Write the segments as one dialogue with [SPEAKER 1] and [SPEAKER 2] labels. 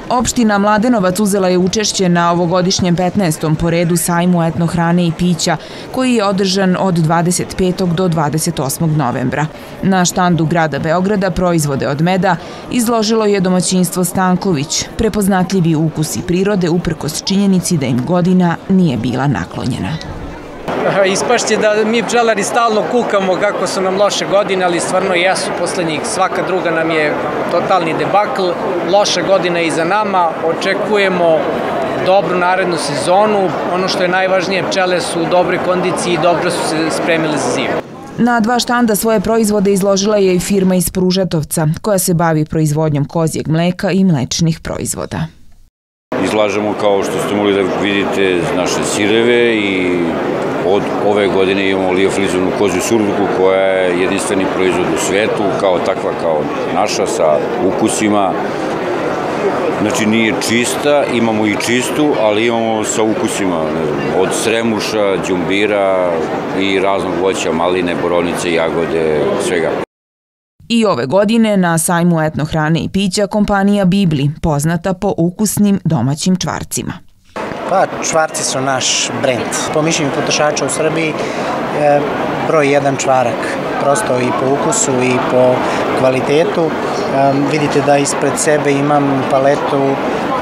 [SPEAKER 1] Opština Mladenovac uzela je učešće na ovogodišnjem 15. po redu sajmu etno hrane i pića, koji je održan od 25. do 28. novembra. Na štandu grada Beograda proizvode od meda izložilo je domaćinstvo Stanković, prepoznatljivi ukusi prirode uprkos činjenici da im godina nije bila naklonjena.
[SPEAKER 2] Ispašće da mi pčelari stalno kukamo kako su nam loše godine, ali stvarno jesu poslednjih. Svaka druga nam je totalni debakl, loša godina je iza nama, očekujemo dobru narednu sezonu. Ono što je najvažnije, pčele su u dobroj kondiciji i dobro su se spremile za zimu.
[SPEAKER 1] Na dva štanda svoje proizvode izložila je i firma iz Pružatovca, koja se bavi proizvodnjom kozjeg mleka i mlečnih proizvoda.
[SPEAKER 3] Izlažemo, kao što ste mogli da vidite, naše sireve i od ove godine imamo liofilizovanu kozju surduku koja je jedinstveni proizvod u svetu, kao takva kao naša, sa ukusima. Znači nije čista, imamo i čistu, ali imamo sa ukusima od sremuša, đumbira i raznog voća, maline, borovnice, jagode, svega.
[SPEAKER 1] I ove godine na sajmu etno hrane i pića kompanija Bibli, poznata po ukusnim domaćim čvarcima.
[SPEAKER 4] Pa, čvarci su naš brend. Po mišljenju potrošača u Srbiji broj jedan čvarak, prosto i po ukusu i po kvalitetu. Vidite da ispred sebe imam paletu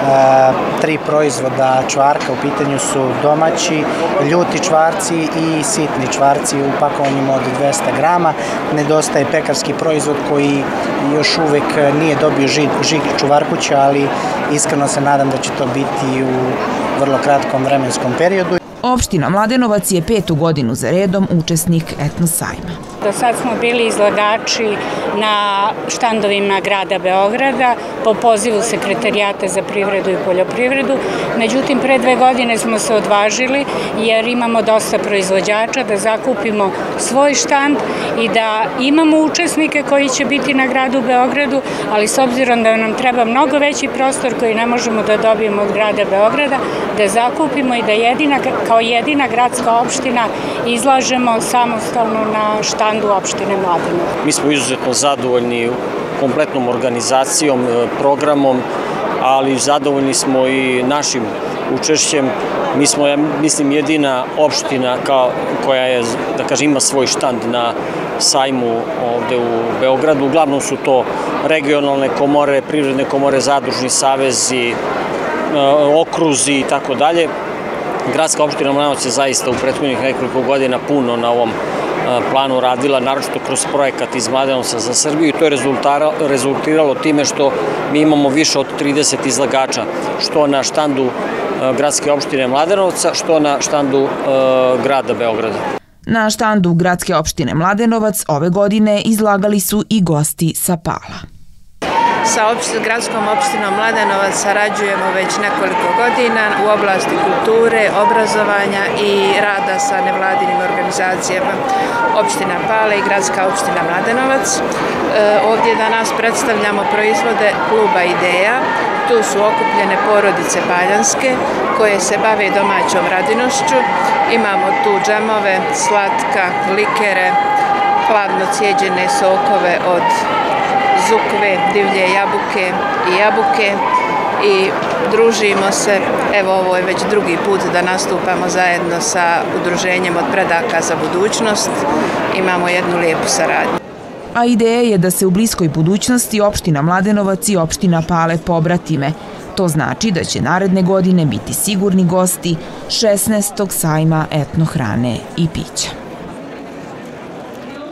[SPEAKER 4] 3 proizvoda čvarka, u pitanju su domaći, ljuti čvarci i sitni čvarci u pakovanjima od 200 grama. Nedostaje pekarski proizvod koji još uvek nije dobio žig čuvarkuća, ali iskreno se nadam da će to biti u vrlo kratkom vremenskom periodu.
[SPEAKER 1] Opština Mladenovac je 5. godinu za redom učesnik etno sajma.
[SPEAKER 5] Do sad smo bili izlagači na štandovima grada Beograda po pozivu Sekretarijata za privredu i poljoprivredu. Međutim, pre 2 godine smo se odvažili jer imamo dosta proizvođača da zakupimo svoj štand i da imamo učesnike koji će biti na gradu Beogradu, ali s obzirom da nam treba mnogo veći prostor koji ne možemo da dobijemo od grada Beograda, da zakupimo i da kao jedina gradska opština izlažemo samostalno na štandu opštine Mladenovac.
[SPEAKER 6] Mi smo izuzetno zadovoljni kompletnom organizacijom, programom, ali zadovoljni smo i našim učešćem. Mi smo, ja mislim, jedina opština koja je, da kažem, ima svoj štand na sajmu ovde u Beogradu. Uglavnom su to regionalne komore, privredne komore, zadružni savezi, okruzi i tako dalje. Gradska opština Mladenovac je zaista u prethodnih nekoliko godina puno na ovom planu radila, naročito kroz projekat iz Mladenovca za Srbiju, i to je rezultiralo time što mi imamo više od 30 izlagača, što na štandu Gradske opštine Mladenovca, što na štandu grada Beograda.
[SPEAKER 1] Na štandu Gradske opštine Mladenovac ove godine izlagali su i gosti sa Pala.
[SPEAKER 7] Sa Gradskom opštinom Mladenovac sarađujemo već nekoliko godina u oblasti kulture, obrazovanja i rada sa nevladinim organizacijama opština Pale i Gradska opština Mladenovac. Ovdje danas predstavljamo proizvode kluba Ideja. Tu su okupljene porodice paljanske koje se bave domaćom radinošću. Imamo tu džemove, slatka, likere, hladno cijeđene sokove od zukve, divlje jabuke i jabuke i družimo se. Evo, ovo je već drugi put da nastupamo zajedno sa Udruženjem od predaka za budućnost. Imamo jednu lijepu saradnju.
[SPEAKER 1] A ideja je da se u bliskoj budućnosti opština Mladenovac i opština Pale pobratime. To znači da će naredne godine biti sigurni gosti 16. sajma etno hrane i pića.